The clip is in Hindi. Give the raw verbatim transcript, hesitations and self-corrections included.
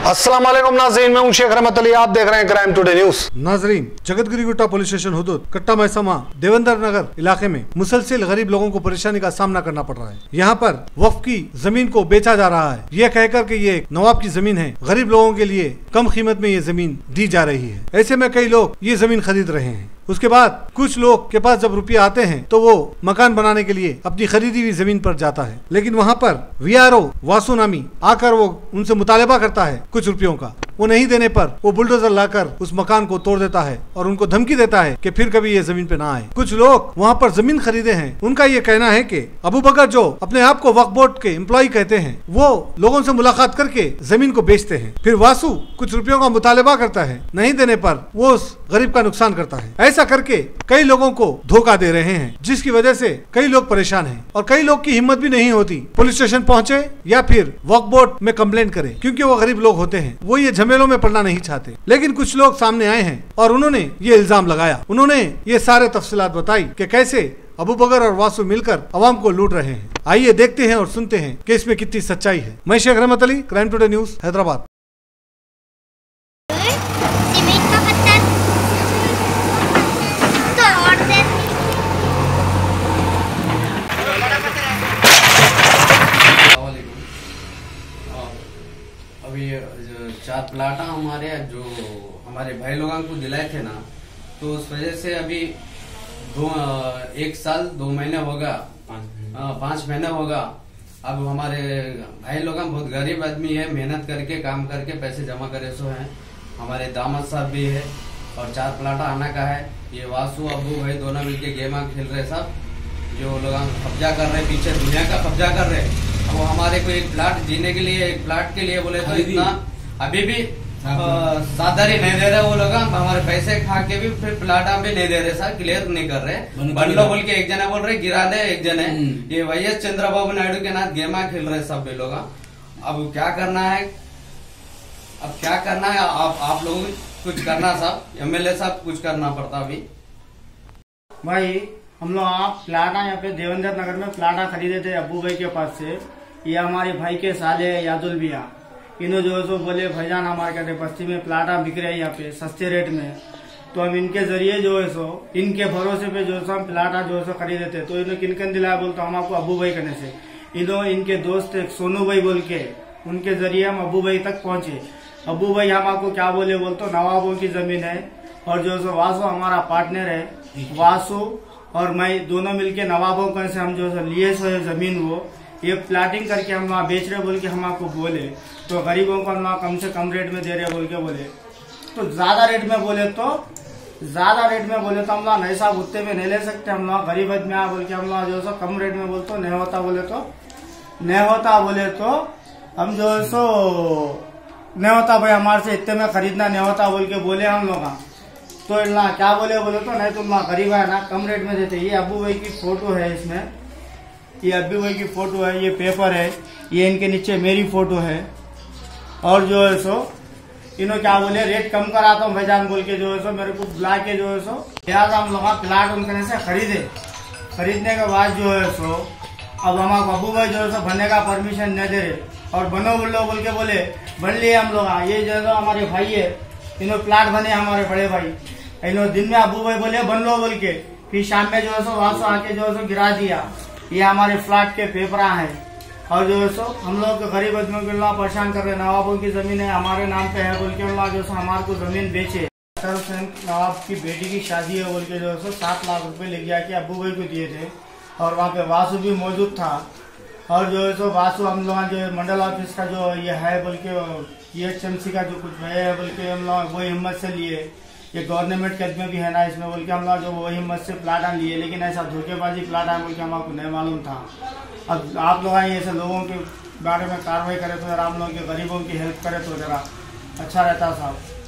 अस्सलाम वालेकुम नाज़रीन, मैं हूं शेख रहमत अली, आप देख रहे हैं क्राइम टुडे न्यूज। नाज़रीन, जगतगिरी गुट्टा पुलिस स्टेशन हुदूद कट्टा महसमा देवेंद्र नगर इलाके में मुसलसल गरीब लोगों को परेशानी का सामना करना पड़ रहा है। यहाँ पर वक्फ की जमीन को बेचा जा रहा है, यह कहकर के ये नवाब की जमीन है, गरीब लोगों के लिए कम कीमत में ये जमीन दी जा रही है। ऐसे में कई लोग ये जमीन खरीद रहे हैं। उसके बाद कुछ लोग के पास जब रुपये आते हैं तो वो मकान बनाने के लिए अपनी खरीदी हुई जमीन पर जाता है, लेकिन वहाँ पर वीआरओ वासु नामी आकर वो उनसे मुतालबा करता है कुछ रुपयों का। वो नहीं देने पर वो बुलडोजर लाकर उस मकान को तोड़ देता है और उनको धमकी देता है कि फिर कभी ये जमीन पे ना आए। कुछ लोग वहाँ पर जमीन खरीदे हैं, उनका ये कहना है कि अबू बकर जो अपने आप को वक्फ बोर्ड के एम्प्लॉय कहते हैं, वो लोगों से मुलाकात करके जमीन को बेचते हैं। फिर वासु कुछ रुपयों का मुतालबा करता है, नहीं देने पर वो उस गरीब का नुकसान करता है। ऐसा करके कई लोगों को धोखा दे रहे हैं, जिसकी वजह से कई लोग परेशान हैं और कई लोग की हिम्मत भी नहीं होती पुलिस स्टेशन पहुंचे या फिर वक्फ बोर्ड में कंप्लेंट करें, क्योंकि वो गरीब लोग होते हैं, वो ये झमेलों में पड़ना नहीं चाहते। लेकिन कुछ लोग सामने आए हैं और उन्होंने ये इल्जाम लगाया, उन्होंने ये सारे तफसीलात बताई कि कैसे अबू बकर और वासु मिलकर अवाम को लूट रहे हैं। आइए देखते हैं और सुनते हैं कि इसमें कितनी सच्चाई है। मैं Sheikh Rahmat Ali, crime today news, Hyderabad. अभी चार प्लाटा हमारे जो हमारे भाई लोगों को दिलाए थे ना, तो उस वजह से अभी दो एक साल दो महीने होगा, पाँच महीने होगा। अब हमारे भाई लोग बहुत गरीब आदमी है, मेहनत करके काम करके पैसे जमा करे सो है। हमारे दामाद साहब भी है और चार प्लाटा आना का है। ये वासु अबू भाई दोनों मिलके गेम खेल रहे सब, जो लोग कब्जा कर रहे, पीछे दुनिया का कब्जा कर रहे। वो हमारे को एक प्लाट जीने के लिए, एक प्लाट के लिए बोले तो इतना अभी भी साधारी नहीं दे रहे वो लोग। हमारे पैसे खा के भी फिर प्लाट भी नहीं दे रहे सर, क्लियर नहीं कर रहे। बंडलो बोल के एक जने बोल रहे गिरा दे, एक जने ये वाई एस चंद्रबाबू नायडू के नाथ गेमा खेल रहे सब भी लोग। अब क्या करना है, अब क्या करना है, आप आप लोग कुछ करना साहब, एमएलए साहब कुछ करना पड़ता। अभी भाई हम लोग आप प्लाटा यहाँ पे देवेंद्र नगर में प्लाटा खरीदे थे अबू भाई के पास से। ये हमारे भाई के साले यादुल बिया, इन्हों जो है सो बोले भाईजान हमारे कहते बस्ती में प्लाटा बिक रहे हैं यहाँ पे सस्ते रेट में, तो हम इनके जरिए जो है सो इनके भरोसे पे जो है सो हम प्लाटा जो है सो खरीदे थे। तो इन्होंने किनकन दिलाया बोलते हम आपको अबू भाई कहने से। इन्हों इनके दोस्त एक सोनू भाई बोल के, उनके जरिए हम अबू भाई तक पहुंचे। अबू भाई हम आपको क्या बोले बोलते नवाबों की जमीन है और जो है सो वासु हमारा पार्टनर है। वासु और मैं दोनों मिलके नवाबों का से हम जो लिए सो जमीन वो ये प्लाटिंग करके हम वहाँ बेच रहे बोल के हम आपको बोले, तो गरीबों को हम कम से कम रेट में दे रहे बोल के बोले। तो ज्यादा रेट में बोले तो ज्यादा रेट में बोले तो हम लोग नहीं साहब उतने में नहीं ले सकते, हम लोग गरीब आदमी आ बोल के हम लोग जो सो कम रेट में बोलते नहीं होता बोले तो नहीं होता बोले तो हम जो है सो नहीं होता भाई हमारे से इतने में खरीदना नहीं होता बोल के बोले हम लोग। तो ना क्या बोले बोले तो नहीं तुम गरीब है ना कम रेट में देते। ये अबू भाई की फोटो है, इसमें ये अबू भाई की फोटो है, ये पेपर है, ये इनके नीचे मेरी फोटो है। और जो है सो इन्हों क्या बोले रेट कम कराता हूँ भाईजान बोल के जो है सो मेरे को बुला के जो है सो यार हम लोग प्लाट उनके से खरीदे। खरीदने के बाद जो है सो अब हमारे अबू भाई जो है सो बनने का परमिशन नहीं दे रहे और बनो बोलो बोल के बोले बन लिए हम लोग। ये जो है हमारे भाई है, इन्हों प्लाट बने हमारे बड़े भाई। इन्हों दिन में अबू भाई बोले बन लो बोल के, फिर शाम में जो है सो वहां से आके जो है सो गिरा दिया। ये हमारे फ्लैट के पेपरा है और जो है सो हम लोग गरीब आदमियों के लोग परेशान कर रहे। नवाबों की जमीन है हमारे नाम पे है बोल के जो है हमारे को जमीन बेचे। नवाब की बेटी की शादी है बोल के जो है सो सात लाख रुपए ले गया कि अबू भाई को दिए थे और वहाँ पे वासु भी मौजूद था। और जो है सो वासु हम लोग जो मंडल ऑफिस का जो ये है बोल के ये एच एम सी का जो कुछ है बोल के हम लोग वही हिम्मत से लिए। ये गवर्नमेंट के में भी है ना इसमें बोल के हम लोग जो वही हिम्मत से प्लाटा लिए, लेकिन ऐसा धोखेबाजी प्लाटा बोल के हम आपको नहीं मालूम था। अब आप लोग आए ऐसे लोगों के बारे में कार्रवाई करें तो जरा हम लोगों के गरीबों की हेल्प करें तो जरा अच्छा रहता साहब।